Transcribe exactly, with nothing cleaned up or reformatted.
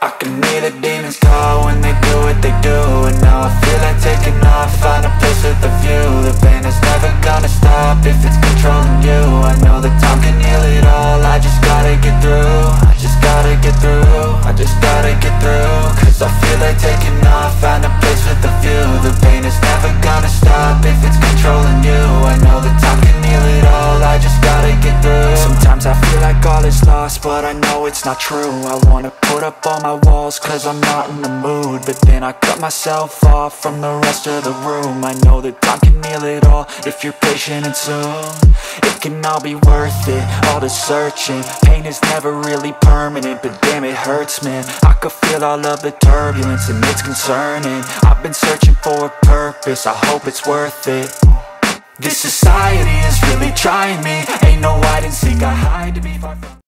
I can hear the demons call when they do what they do. And now I feel like taking off, find a place with a view. The pain is never gonna stop if it's controlling you. I know that time can heal it all, I just gotta get through. I just gotta get through, I just gotta get through. Cause I feel like taking off, find a place with a view. The pain is never gonna stop if it's controlling you. I know that time can heal it all, I just gotta get through. Sometimes I feel like all is lost, but I know it's not true. I wanna put up all my walls cause I'm not in the mood, but then I cut myself off from the rest of the room. I know that time can heal it all if you're patient and soon. It can all be worth it, all the searching. Pain is never really permanent, but damn it hurts, man. I could feel all of the turbulence and it's concerning. I've been searching for a purpose, I hope it's worth it. This society is really trying me. Ain't no hide and seek, I hide to be far from